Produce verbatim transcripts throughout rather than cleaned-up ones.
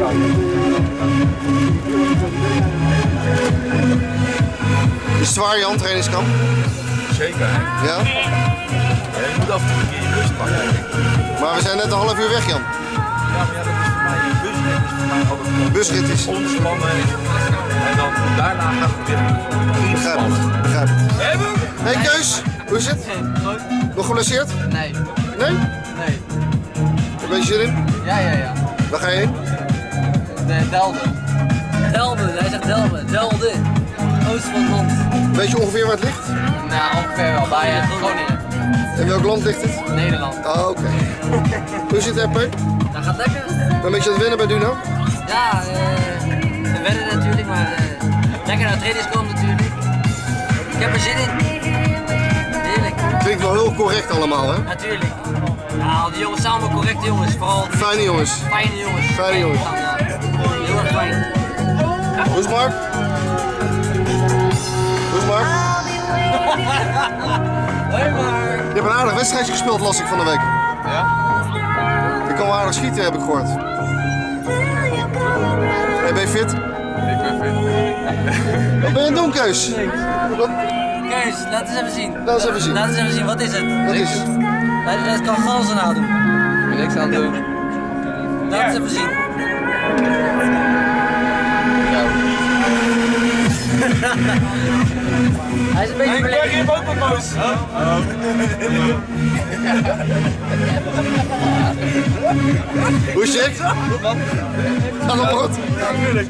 Is het zwaar, Jan, trainingskamp? Zeker. Hè? Ja? Ja, je moet af en toe een keer je rust pakken. Maar we zijn net een half uur weg, Jan. Ja, maar ja, dat is voor mij een busrit. Is voor mij altijd busrit is ontspannen. En dan daarna gaat het weer begrijp het, begrijp het. Hey Keus, hoe is het? Nog geblesseerd? Nee. Nee? Nee. Heb je zin in? Ja, ja, ja. Waar ga je heen? De Delden. Delden, hij zegt Delden. Delden. Oost van het land. Weet je ongeveer waar het ligt? Nou, ongeveer wel. Bij uh, Groningen. In welk land ligt het? Nederland. Oh, oké. Okay. Hoe zit het, Epper? Dat gaat lekker. Ben je een beetje aan het wennen bij Duno? Ja, uh, we wennen natuurlijk, maar uh, lekker naar trainingskamp natuurlijk. Ik heb er zin in. Heerlijk. Klinkt wel heel correct allemaal, hè? Natuurlijk. Ja, al die jongens zijn allemaal correcte jongens. Vooral fijne jongens. Fijne jongens. Fijne jongens. Ja, heel erg fijn. Hoe is Mark? Hoe is Mark? Hoi Mark. Je hebt een aardig wedstrijdje gespeeld, las ik van de week. Ja? Je kan wel aardig schieten, heb ik gehoord. Hey, ben je fit? Ik ben fit. Wat ben je aan het doen, Keus? Wat? Kees, laat eens even zien. Laat eens even zien. Laat eens even zien, wat is het? Wat is het? Dat kan ganzen nou doen. Ik ben niks aan het doen. Laat eens even zien. Hij is een beetje verlegen. Ik heb ook wat boos. Hoe is het? Gaat het goed? Ja, natuurlijk.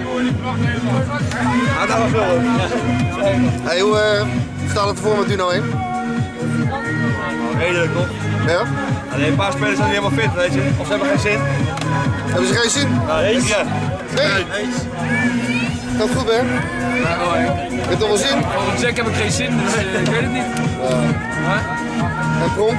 Gaat dat wel veel. Hey, hoe uh, staat het ervoor met Duno heen? Redelijk toch? Ja? Alleen een paar spelers zijn niet helemaal fit, weet je. Of ze hebben geen zin. Hebben ze geen zin? Nee. Ja. Nee? Gaat het goed, Ben? Ja, hoor. Je hebt toch wel zin? Volgens check heb ik geen zin, dus uh, ik weet het niet. Ja. En Pronk?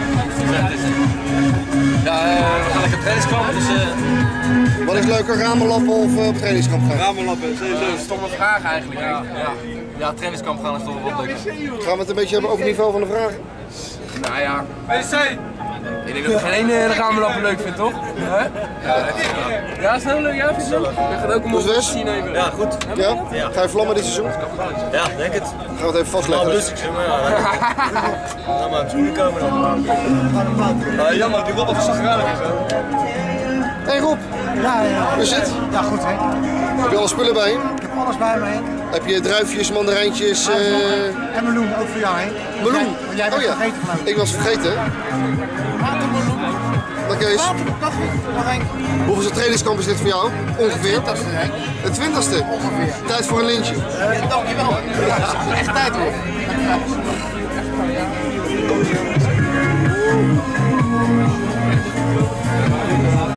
Ja, uh, we gaan lekker trainingskamp, dus... Uh... Wat is leuker, ramenlappen of uh, op trainingskamp gaan? Ramenlappen, sowieso. Stomme vraag eigenlijk. Ja, ja. Ja, trainingskamp gaan is toch wel wat leuker. Gaan we het een beetje hebben over het niveau van de vragen? Nou ja. Ik denk dat ik geen ene ramenlappen leuk vind, toch? Huh? Ja, ja, is het heel leuk. Ja, vind je het leuk? Je gaat ook een mooie zien even. Ja, goed. Ja? Ga je vlammen dit seizoen? Ja, denk het. Gaan we het even vastleggen. Nou, lustig, zeg maar. Ja. Nou, maar het schoenen komen dan. Uh, jammer, die Rob was zagrijnig en zo. Hey Rob, Ja, ja. hoe is het? Ja, goed hè. Heb je alle spullen bij je? Ik heb alles bij me heen. Heb je druifjes, mandarijntjes? Uh... En meloen, ook voor jou hè. Meloen? Jij, want jij bent Oh ja, vergeten geloof ik. ik was vergeten. Dag Kees. Hoeveelste trainingskamp is dit voor jou? Ongeveer? Het twintigste. Ongeveer. Tijd voor een lintje. Dankjewel. Ja, echt tijd hoor.